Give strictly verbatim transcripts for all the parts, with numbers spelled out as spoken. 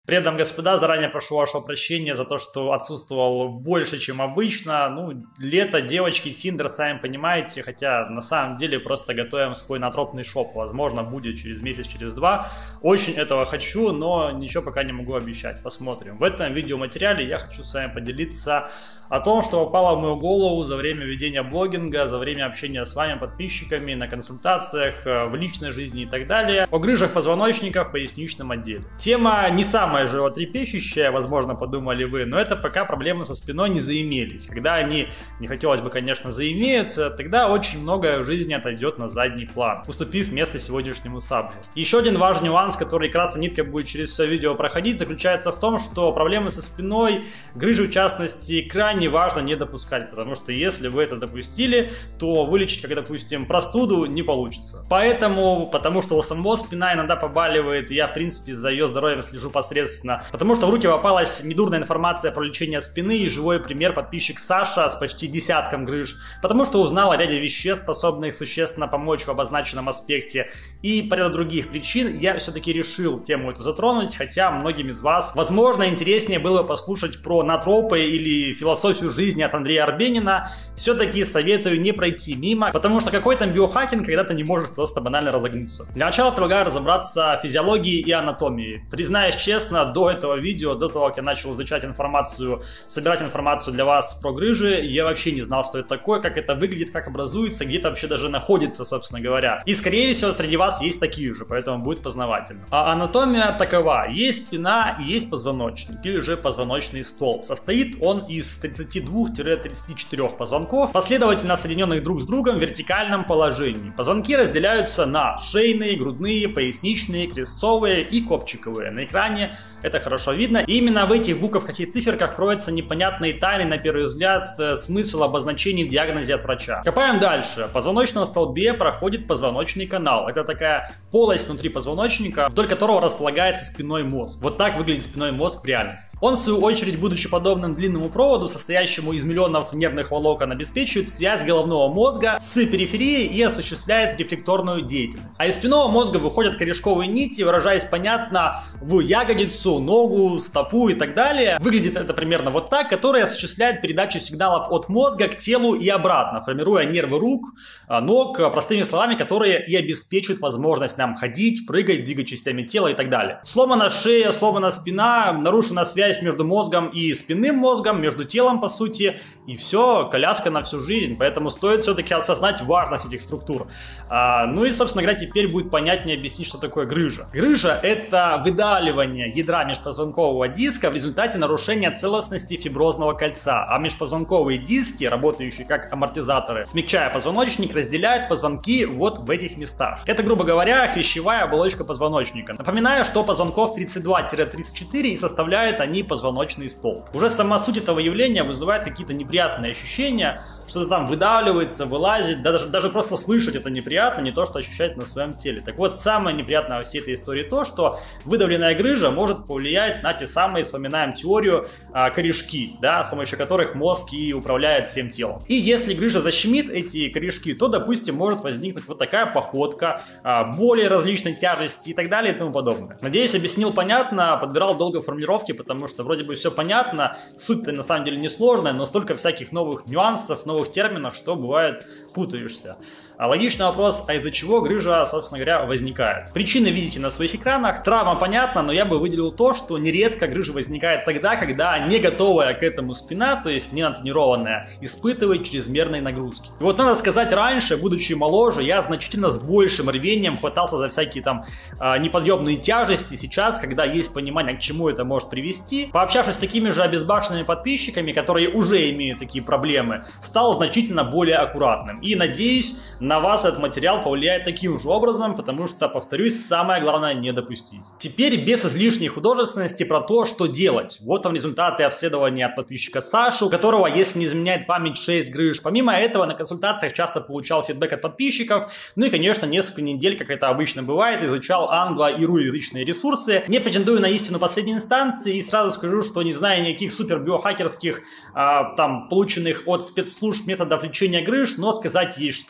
При этом, господа, заранее прошу вашего прощения за то, что отсутствовал больше, чем обычно. Ну, лето, девочки, Тиндер, сами понимаете, хотя на самом деле просто готовим свой натропный шоп. Возможно, будет через месяц, через два. Очень этого хочу, но ничего пока не могу обещать. Посмотрим. В этом видеоматериале я хочу с вами поделиться о том, что попало в мою голову за время ведения блогинга, за время общения с вами, подписчиками, на консультациях, в личной жизни и так далее, о грыжах позвоночника в поясничном отделе. Тема не самая животрепещущая, возможно, подумали вы, но это пока проблемы со спиной не заимелись. Когда они, не хотелось бы, конечно, заимеются, тогда очень многое в жизни отойдет на задний план, уступив место сегодняшнему сабжу. Еще один важный нюанс, который красной ниткой будет через все видео проходить, заключается в том, что проблемы со спиной, грыжи в частности, крайне важно не допускать, потому что если вы это допустили, то вылечить, как, допустим, простуду не получится. Поэтому, потому что у самого спина иногда побаливает, и я, в принципе, за ее здоровьем слежу посредственно, потому что в руки попалась недурная информация про лечение спины и живой пример подписчик Саша с почти десятком грыж, потому что узнал о ряде веществ, способных существенно помочь в обозначенном аспекте, и по ряду других причин я все-таки решил тему эту затронуть, хотя многим из вас, возможно, интереснее было послушать про натропы или философию жизни от Андрея Арбенина, все-таки советую не пройти мимо, потому что какой там биохакинг, когда ты не можешь просто банально разогнуться. Для начала предлагаю разобраться в физиологии и анатомии. Признаюсь честно, до этого видео, до того, как я начал изучать информацию, собирать информацию для вас про грыжи, я вообще не знал, что это такое, как это выглядит, как образуется, где это вообще даже находится, собственно говоря. И скорее всего среди вас есть такие же, поэтому будет познавательно. А анатомия такова: есть спина и есть позвоночник, или же позвоночный столб. Состоит он из тридцати двух-тридцати четырёх позвонков, последовательно соединенных друг с другом в вертикальном положении. Позвонки разделяются на шейные, грудные, поясничные, крестцовые и копчиковые. На экране это хорошо видно. И именно в этих буковках и циферках кроется непонятный и тайный, на первый взгляд, смысл обозначений в диагнозе от врача. Копаем дальше. В позвоночном столбе проходит позвоночный канал. Это такая полость внутри позвоночника, вдоль которого располагается спинной мозг. Вот так выглядит спинной мозг в реальности. Он, в свою очередь, будучи подобным длинному проводу, состоящему из миллионов нервных волокон, обеспечивает связь головного мозга с периферией и осуществляет рефлекторную деятельность. А из спинного мозга выходят корешковые нити, выражаясь понятно, в ягодицу, ногу, стопу и так далее. Выглядит это примерно вот так, которые осуществляют передачу сигналов от мозга к телу и обратно, формируя нервы рук, ног, простыми словами, которые и обеспечивают возможность нам ходить, прыгать, двигать частями тела и так далее. Сломана шея, сломана спина, нарушена связь между мозгом и спинным мозгом, между телом, по сути, и все, коляска на всю жизнь. Поэтому стоит все-таки осознать важность этих структур. А, ну и, собственно говоря, теперь будет понятнее объяснить, что такое грыжа. Грыжа — это выдавливание ядра межпозвонкового диска в результате нарушения целостности фиброзного кольца, а межпозвонковые диски, работающие как амортизаторы, смягчая позвоночник, разделяют позвонки вот в этих местах. Это, грубо говоря, хрящевая оболочка позвоночника. Напоминаю, что позвонков тридцать два — тридцать четыре, и составляют они позвоночный столб. Уже сама суть этого явления вызывает какие-то неприятные ощущения, что-то там выдавливается, вылазит, даже, даже просто слышать это неприятно, не то, что ощущать на своем теле. Так вот, самое неприятное во всей этой истории то, что выдавленная грыжа может повлиять на те самые, вспоминаем теорию, а, корешки, да, с помощью которых мозг и управляет всем телом. И если грыжа защемит эти корешки, то, допустим, может возникнуть вот такая походка, а, боли различной тяжести и так далее и тому подобное. Надеюсь, объяснил понятно, подбирал долго формулировки, потому что вроде бы все понятно, суть-то на самом деле несложная, но столько всяких новых нюансов, новых терминов, что бывает путаешься. А логичный вопрос, а из-за чего грыжа, собственно говоря, возникает? Причины видите на своих экранах, травма понятна, но я бы выделил то, что нередко грыжа возникает тогда, когда не готовая к этому спина, то есть не натренированная, испытывает чрезмерные нагрузки. И вот надо сказать, раньше, будучи моложе, я значительно с большим рвением хватался за всякие там э, неподъемные тяжести. Сейчас, когда есть понимание, к чему это может привести, пообщавшись с такими же обезбашенными подписчиками, которые уже имеют такие проблемы, стал значительно более аккуратным. И надеюсь, на вас этот материал повлияет таким же образом, потому что, повторюсь, самое главное не допустить. Теперь без излишней художественности про то, что делать. Вот вам результаты обследования от подписчика Саши, у которого, если не изменяет память, шесть грыж. Помимо этого, на консультациях часто получал фидбэк от подписчиков, ну и, конечно, несколько недель, как это обычно бывает, изучал англо- и русскоязычные ресурсы. Не претендую на истину последней инстанции и сразу скажу, что не знаю никаких супер биохакерских, а, там, полученных от спецслужб методов лечения грыж, но сказать есть что. Итак,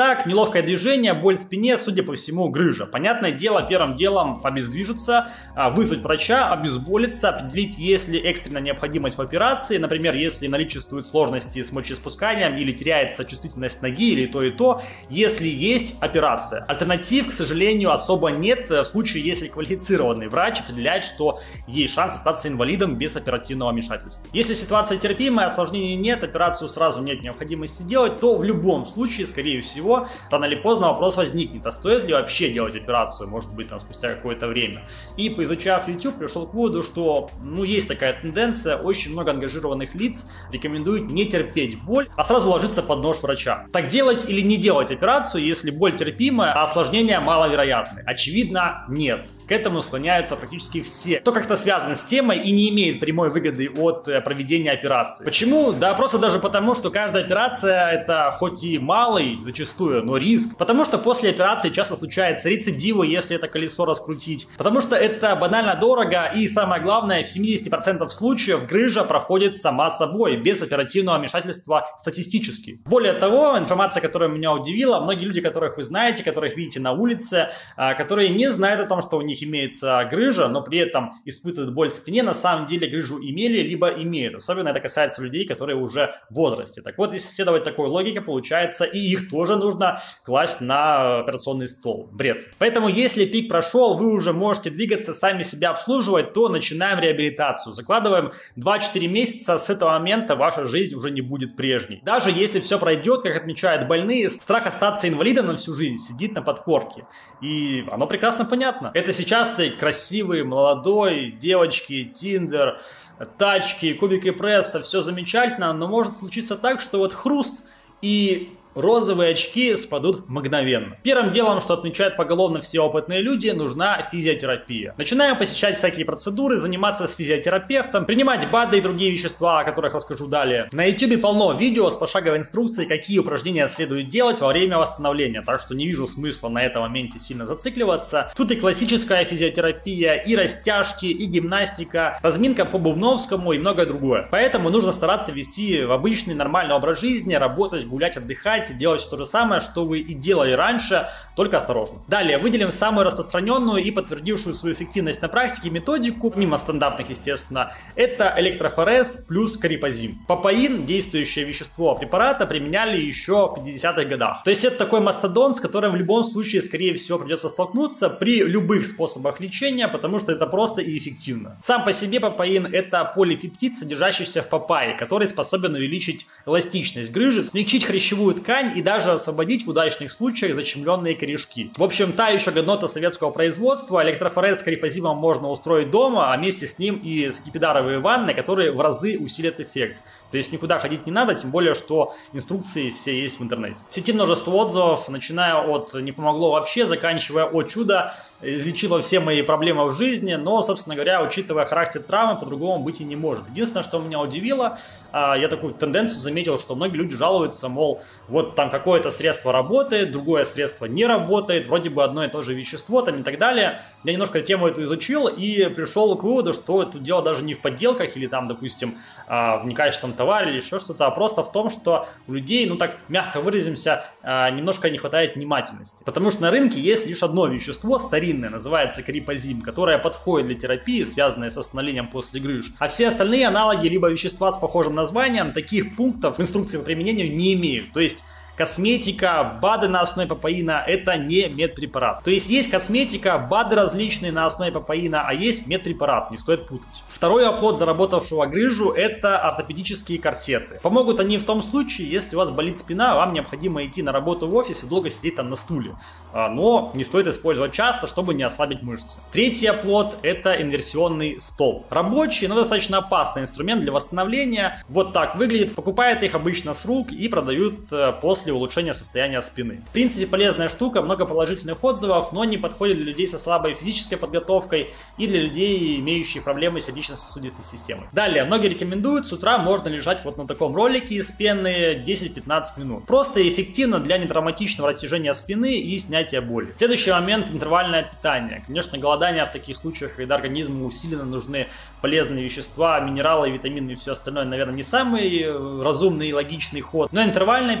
Косяк, неловкое движение, боль в спине, судя по всему, грыжа. Понятное дело, первым делом обездвижиться, вызвать врача, обезболиться, определить, есть ли экстренная необходимость в операции. Например, если наличествуют сложности с мочеиспусканием или теряется чувствительность ноги, или то и то. Если есть операция. Альтернатив, к сожалению, особо нет в случае, если квалифицированный врач определяет, что есть шанс остаться инвалидом без оперативного вмешательства. Если ситуация терпимая, осложнений нет, операцию сразу нет необходимости делать, то в любом случае, скорее всего, рано или поздно вопрос возникнет, а стоит ли вообще делать операцию, может быть, там, спустя какое-то время. И поизучав YouTube, пришел к выводу, что, ну, есть такая тенденция, очень много ангажированных лиц рекомендуют не терпеть боль, а сразу ложиться под нож врача. Так делать или не делать операцию, если боль терпимая, а осложнения маловероятны? Очевидно, нет. К этому склоняются практически все, кто как-то связан с темой и не имеет прямой выгоды от проведения операции. Почему? Да просто даже потому, что каждая операция это хоть и малый зачастую, но риск. Потому что после операции часто случается рецидивы, если это колесо раскрутить. Потому что это банально дорого и самое главное, в семидесяти процентах случаев грыжа проходит сама собой, без оперативного вмешательства статистически. Более того, информация, которая меня удивила, многие люди, которых вы знаете, которых видите на улице, которые не знают о том, что у них имеется грыжа, но при этом испытывают боль в спине, на самом деле грыжу имели, либо имеют. Особенно это касается людей, которые уже в возрасте. Так вот, если следовать такой логике, получается, и их тоже нужно класть на операционный стол. Бред. Поэтому, если пик прошел, вы уже можете двигаться, сами себя обслуживать, то начинаем реабилитацию. Закладываем два-четыре месяца, с этого момента ваша жизнь уже не будет прежней. Даже если все пройдет, как отмечают больные, страх остаться инвалидом на всю жизнь сидит на подкорке. И оно прекрасно понятно. Это сейчас ты красивый, молодой, девочки, Тиндер, тачки, кубики пресса, все замечательно, но может случиться так, что вот хруст и розовые очки спадут мгновенно. Первым делом, что отмечают поголовно все опытные люди, нужна физиотерапия. Начинаем посещать всякие процедуры, заниматься с физиотерапевтом, принимать БАДы и другие вещества, о которых расскажу далее. На YouTube полно видео с пошаговой инструкцией, какие упражнения следует делать во время восстановления, так что не вижу смысла на этом моменте сильно зацикливаться. Тут и классическая физиотерапия, и растяжки, и гимнастика, разминка по Бубновскому и многое другое. Поэтому нужно стараться вести в обычный нормальный образ жизни, работать, гулять, отдыхать, делать то же самое, что вы и делали раньше, только осторожно. Далее выделим самую распространенную и подтвердившую свою эффективность на практике методику, мимо стандартных, естественно, это электрофорез плюс карипозим. Папаин, действующее вещество препарата, применяли еще в пятидесятых годах. То есть это такой мастодонт, с которым в любом случае, скорее всего, придется столкнуться при любых способах лечения, потому что это просто и эффективно. Сам по себе папаин это полипептид, содержащийся в папайе, который способен увеличить эластичность грыжи, смягчить хрящевую ткань и даже освободить в удачных случаях защемленные корешки. В общем, та еще годнота советского производства. Электрофорез с карипозимом можно устроить дома, а вместе с ним и скипидаровые ванны, которые в разы усилят эффект. То есть никуда ходить не надо, тем более, что инструкции все есть в интернете. В сети множество отзывов, начиная от «не помогло вообще», заканчивая «о чудо, излечило все мои проблемы в жизни», но, собственно говоря, учитывая характер травмы, по-другому быть и не может. Единственное, что меня удивило, я такую тенденцию заметил, что многие люди жалуются, мол, вот там какое-то средство работает, другое средство не работает, вроде бы одно и то же вещество там и так далее. Я немножко тему эту изучил и пришел к выводу, что тут дело даже не в подделках или там, допустим, в некачественном товаре или еще что-то, а просто в том, что у людей, ну так мягко выразимся, немножко не хватает внимательности. Потому что на рынке есть лишь одно вещество старинное, называется карипозим, которое подходит для терапии, связанной с восстановлением после грыж. А все остальные аналоги либо вещества с похожим названием таких пунктов в инструкции по применению не имеют. То есть косметика, БАДы на основе папаина – это не медпрепарат. То есть есть косметика, БАДы различные на основе папаина, а есть медпрепарат, не стоит путать. Второй оплот заработавшего грыжу – это ортопедические корсеты. Помогут они в том случае, если у вас болит спина, вам необходимо идти на работу в офис и долго сидеть там на стуле. Но не стоит использовать часто, чтобы не ослабить мышцы. Третий оплот – это инверсионный стол. Рабочий, но достаточно опасный инструмент для восстановления. Вот так выглядит. Покупают их обычно с рук и продают после улучшения состояния спины. В принципе, полезная штука, много положительных отзывов, но не подходит для людей со слабой физической подготовкой и для людей, имеющих проблемы с сердечно-сосудистой системой. Далее, многие рекомендуют, с утра можно лежать вот на таком ролике из пены десять-пятнадцать минут. Просто и эффективно для нетравматичного растяжения спины и снятия боли. Следующий момент – интервальное питание. Конечно, голодание в таких случаях, когда организму усиленно нужны полезные вещества, минералы, витамины и все остальное, наверное, не самый разумный и логичный ход. Но интервальное питание, которое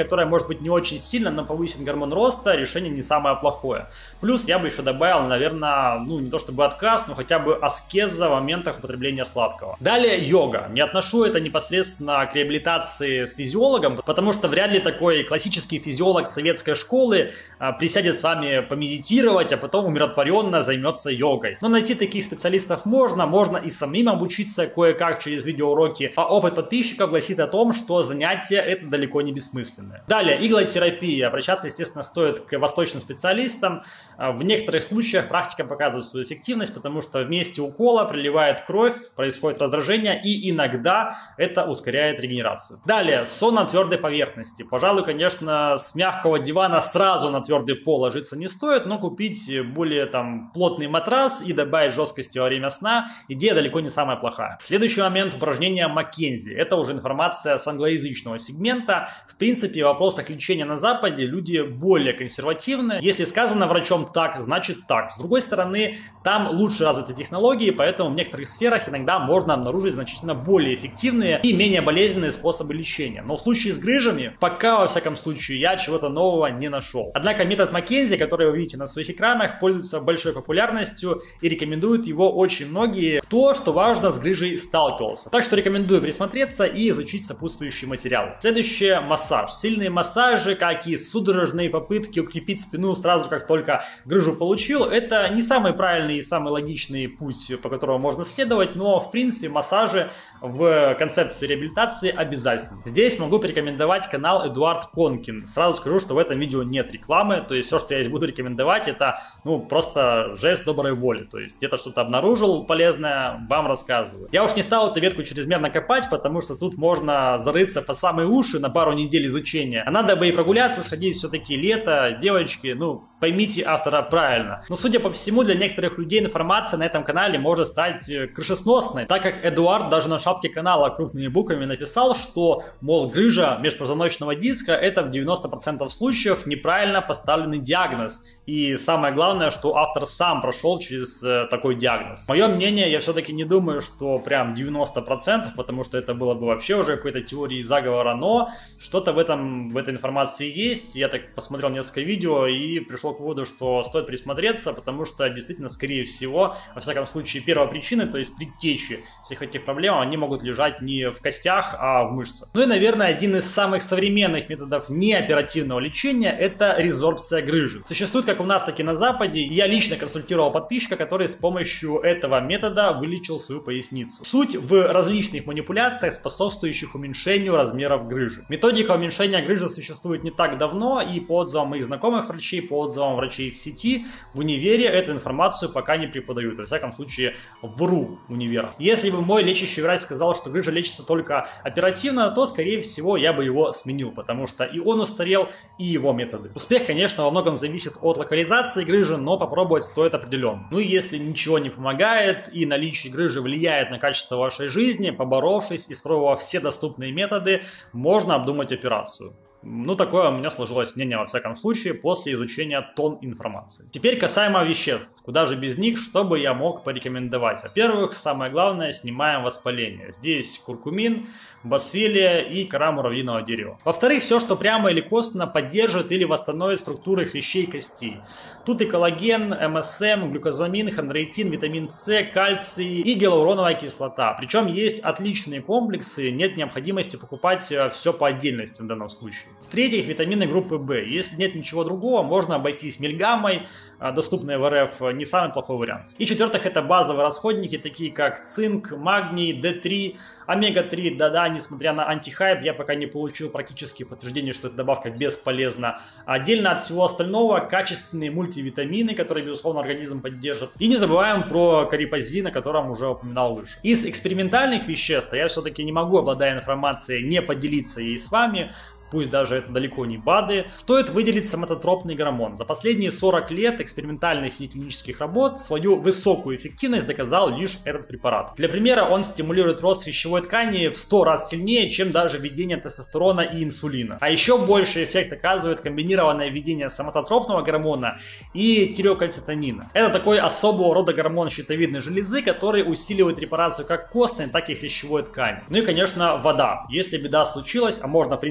которое может быть не очень сильно, но повысит гормон роста, решение не самое плохое. Плюс я бы еще добавил, наверное, ну не то чтобы отказ, но хотя бы аскеза в моментах употребления сладкого. Далее йога. Не отношу это непосредственно к реабилитации с физиологом, потому что вряд ли такой классический физиолог советской школы а, присядет с вами помедитировать, а потом умиротворенно займется йогой. Но найти таких специалистов можно, можно и самим обучиться кое-как через видеоуроки. А опыт подписчиков гласит о том, что занятия это далеко не бессмысленное. Далее, иглотерапия. Обращаться, естественно, стоит к восточным специалистам. В некоторых случаях практика показывает свою эффективность, потому что в месте укола приливает кровь, происходит раздражение, и иногда это ускоряет регенерацию. Далее, сон на твердой поверхности. Пожалуй, конечно, с мягкого дивана сразу на твердый пол ложиться не стоит, но купить более там плотный матрас и добавить жесткости во время сна – идея далеко не самая плохая. Следующий момент – упражнение Маккензи. Это уже информация с англоязычного сегмента. В принципе, в вопросах лечения на Западе люди более консервативны. Если сказано врачом так, значит так. С другой стороны, там лучше развиты технологии, поэтому в некоторых сферах иногда можно обнаружить значительно более эффективные и менее болезненные способы лечения. Но в случае с грыжами, пока во всяком случае я чего-то нового не нашел. Однако метод Маккензи, который вы видите на своих экранах, пользуется большой популярностью и рекомендуют его очень многие, кто, что важно, с грыжей сталкивался. Так что рекомендую присмотреться и изучить сопутствующий материал. Следующее – массаж. Сильные массажи, как и судорожные попытки укрепить спину сразу, как только грыжу получил, это не самый правильный и самый логичный путь, по которому можно следовать, но в принципе массажи в концепции реабилитации обязательны. Здесь могу порекомендовать канал Эдуард Конкин. Сразу скажу, что в этом видео нет рекламы, то есть все, что я здесь буду рекомендовать, это ну просто жест доброй воли, то есть где-то что-то обнаружил полезное, вам рассказываю. Я уж не стал эту ветку чрезмерно копать, потому что тут можно зарыться по самые уши на пару недель изучения. А надо бы и прогуляться, сходить, все-таки лето, девочки, ну поймите автора правильно. Но судя по всему, для некоторых людей информация на этом канале может стать крышесносной, так как Эдуард даже на шапке канала крупными буквами написал, что, мол, грыжа межпозвоночного диска это в девяноста процентах случаев неправильно поставленный диагноз. И самое главное, что автор сам прошел через э, такой диагноз. Мое мнение, я все-таки не думаю, что прям девяносто процентов, потому что это было бы вообще уже какой-то теорией заговора, но что-то в этом, в этой информации есть. Я так посмотрел несколько видео и пришел к выводу, что стоит присмотреться, потому что действительно, скорее всего, во всяком случае, первопричины, то есть предтечи всех этих проблем, они могут лежать не в костях, а в мышцах. Ну и, наверное, один из самых современных методов неоперативного лечения – это резорбция грыжи. Существует как у нас, так и на Западе. Я лично консультировал подписчика, который с помощью этого метода вылечил свою поясницу. Суть в различных манипуляциях, способствующих уменьшению размеров грыжи. Методика уменьшения грыжи существует не так давно, и по отзывам моих знакомых врачей, по отзывам врачей в сети, в универе эту информацию пока не преподают. Во всяком случае, вру универ. Если бы мой лечащий врач сказал, что грыжа лечится только оперативно, то, скорее всего, я бы его сменил, потому что и он устарел, и его методы. Успех, конечно, во многом зависит от локализации грыжи, но попробовать стоит определенно. Ну и если ничего не помогает, и наличие грыжи влияет на качество вашей жизни, поборовшись и испробовав все доступные методы, можно обдумать операцию. Ну, такое у меня сложилось мнение, во всяком случае, после изучения тонн информации. Теперь касаемо веществ. Куда же без них, что бы я мог порекомендовать? Во-первых, самое главное, снимаем воспаление. Здесь куркумин, босфелия и кора муравьиного дерева. Во-вторых, все, что прямо или косвенно поддержит или восстановит структуры хрящей костей. Тут и коллаген, эм эс эм, глюкозамин, хондроитин, витамин С, кальций и гиалуроновая кислота. Причем есть отличные комплексы, нет необходимости покупать все по отдельности в данном случае. В-третьих, витамины группы В. Если нет ничего другого, можно обойтись мельгаммой, доступной в эр эф, не самый плохой вариант. И в-четвертых, это базовые расходники, такие как цинк, магний, дэ три, омега три. Да-да, несмотря на антихайп, я пока не получил практически подтверждение, что эта добавка бесполезна. Отдельно от всего остального, качественные мультивитамины, которые, безусловно, организм поддержит. И не забываем про карипозин, о котором уже упоминал выше. Из экспериментальных веществ я все-таки не могу, обладая информацией, не поделиться ей с вами. Пусть даже это далеко не БАДы, стоит выделить соматотропный гормон. За последние сорок лет экспериментальных и клинических работ свою высокую эффективность доказал лишь этот препарат. Для примера, он стимулирует рост хрящевой ткани в сто раз сильнее, чем даже введение тестостерона и инсулина. А еще больший эффект оказывает комбинированное введение соматотропного гормона и тиреокальцитонина. Это такой особого рода гормон щитовидной железы, который усиливает репарацию как костной, так и хрящевой ткани. Ну и, конечно, вода. Если беда случилась, а можно, в принципе, висеть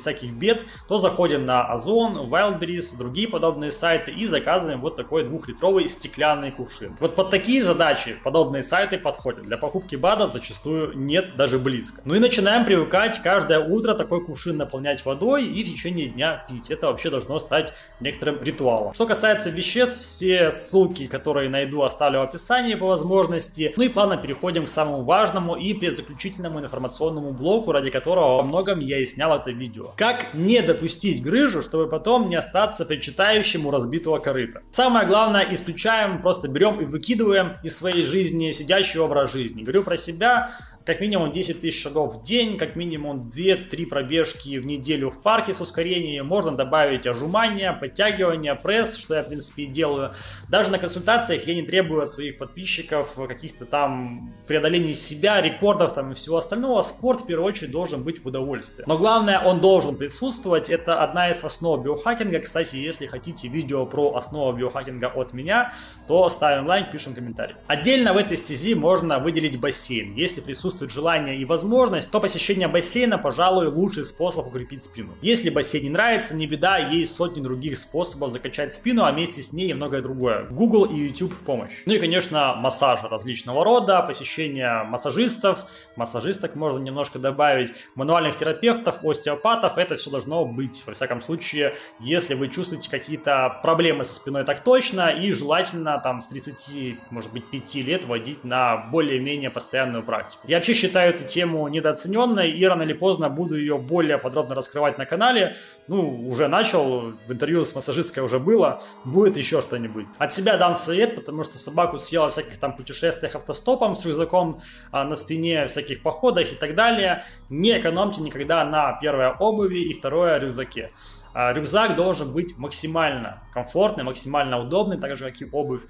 всяких бед, то заходим на Озон, Wildberries, другие подобные сайты и заказываем вот такой двухлитровый стеклянный кувшин. Вот под такие задачи подобные сайты подходят. Для покупки БАДов зачастую нет даже близко. Ну и начинаем привыкать каждое утро такой кувшин наполнять водой и в течение дня пить. Это вообще должно стать некоторым ритуалом. Что касается веществ, все ссылки, которые найду, оставлю в описании по возможности. Ну и плавно переходим к самому важному и предзаключительному информационному блоку, ради которого во многом я и снял это видео. Как не допустить грыжу, чтобы потом не остаться причитающим у разбитого корыта. Самое главное, исключаем, просто берем и выкидываем из своей жизни сидячий образ жизни. Говорю про себя. Как минимум десять тысяч шагов в день, как минимум две-три пробежки в неделю в парке с ускорением. Можно добавить отжимания, подтягивания, пресс, что я в принципе и делаю. Даже на консультациях я не требую от своих подписчиков каких-то там преодолений себя, рекордов там и всего остального. Спорт в первую очередь должен быть в удовольствие. Но главное, он должен присутствовать. Это одна из основ биохакинга. Кстати, если хотите видео про основу биохакинга от меня, то ставим лайк, пишем комментарий. Отдельно в этой стези можно выделить бассейн. Если присутствует желание и возможность, то посещение бассейна, пожалуй, лучший способ укрепить спину. Если бассейн не нравится, не беда, есть сотни других способов закачать спину, а вместе с ней и многое другое. Google и YouTube в помощь. Ну и, конечно, массажи различного рода, посещение массажистов, массажисток можно немножко добавить, мануальных терапевтов, остеопатов, это все должно быть. Во всяком случае, если вы чувствуете какие-то проблемы со спиной, так точно, и желательно там с тридцати, может быть, пяти лет вводить на более-менее постоянную практику. Я вообще считаю эту тему недооцененной, и рано или поздно буду ее более подробно раскрывать на канале. Ну, уже начал, в интервью с массажисткой уже было, будет еще что-нибудь. От себя дам совет, потому что собаку съела в всяких там путешествиях автостопом с рюкзаком а, на спине, всяких походах и так далее. Не экономьте никогда на первое обуви и второе рюкзаке. А, рюкзак должен быть максимально комфортный, максимально удобный, так же как и обувь.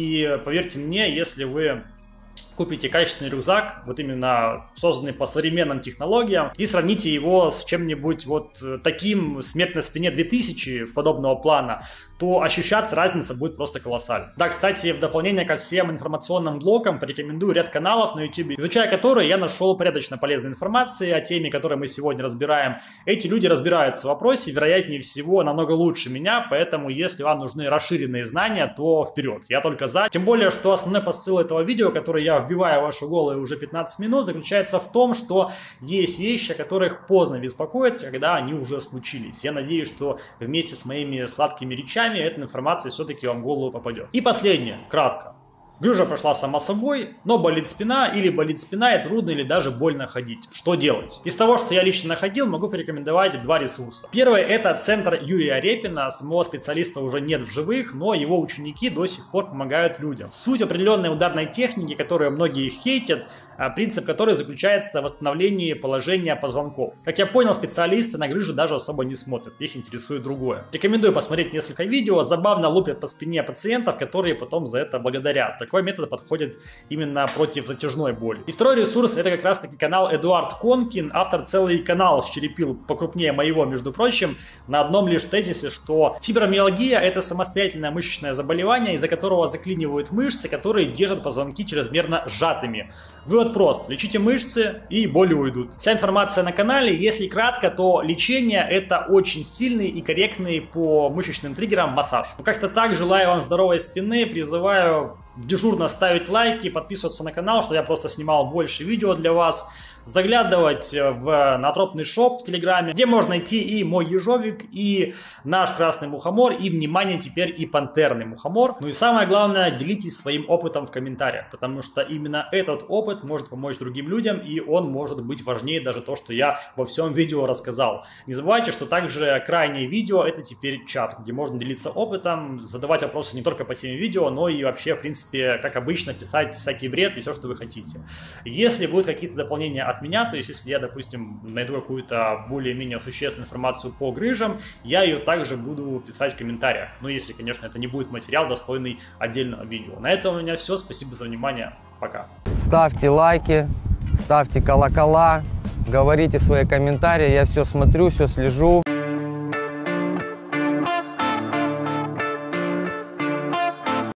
И поверьте мне, если вы купите качественный рюкзак, вот именно созданный по современным технологиям, и сравните его с чем-нибудь вот таким, смерть на спине две тысячи подобного плана, то ощущаться разница будет просто колоссальна. Да, кстати, в дополнение ко всем информационным блокам порекомендую ряд каналов на YouTube, изучая которые я нашел порядочно полезной информации о теме, которую мы сегодня разбираем. Эти люди разбираются в вопросе, вероятнее всего, намного лучше меня, поэтому если вам нужны расширенные знания, то вперед, я только за. Тем более, что основной посыл этого видео, который я вбиваю в вашу голову уже пятнадцать минут, заключается в том, что есть вещи, о которых поздно беспокоиться, когда они уже случились. Я надеюсь, что вместе с моими сладкими речами эта информация все-таки вам в голову попадет. И последнее, кратко. Грыжа прошла сама собой, но болит спина или болит спина и трудно или даже больно ходить. Что делать? Из того, что я лично находил, могу порекомендовать два ресурса. Первый — это центр Юрия Репина. Самого специалиста уже нет в живых, но его ученики до сих пор помогают людям. Суть определенной ударной техники, которую многие хейтят, принцип которой заключается в восстановлении положения позвонков. Как я понял, специалисты на грыжу даже особо не смотрят, их интересует другое. Рекомендую посмотреть несколько видео, забавно лупят по спине пациентов, которые потом за это благодарят. Такой метод подходит именно против затяжной боли. И второй ресурс — это как раз таки канал Эдуард Конкин. Автор целый канал счерепил покрупнее моего, между прочим, на одном лишь тезисе, что фибромиалгия — это самостоятельное мышечное заболевание, из-за которого заклинивают мышцы, которые держат позвонки чрезмерно сжатыми. Вывод прост. Лечите мышцы, и боли уйдут. Вся информация на канале. Если кратко, то лечение — это очень сильный и корректный по мышечным триггерам массаж. Ну, как-то так. Желаю вам здоровой спины. Призываю дежурно ставить лайки, подписываться на канал, что я просто снимал больше видео для вас. Заглядывать в натропный шоп в Телеграме, где можно найти и мой ежовик, и наш красный мухомор, и, внимание, теперь и пантерный мухомор. Ну и самое главное, делитесь своим опытом в комментариях, потому что именно этот опыт может помочь другим людям, и он может быть важнее даже то, что я во всем видео рассказал. Не забывайте, что также крайнее видео — это теперь чат, где можно делиться опытом, задавать вопросы не только по теме видео, но и вообще, в принципе, как обычно, писать всякий бред и все, что вы хотите. Если будут какие-то дополнения от меня, то есть если я, допустим, найду какую-то более-менее существенную информацию по грыжам, я ее также буду писать в комментариях. Ну, если, конечно, это не будет материал, достойный отдельного видео. На этом у меня все. Спасибо за внимание. Пока. Ставьте лайки, ставьте колокола, говорите свои комментарии. Я все смотрю, все слежу.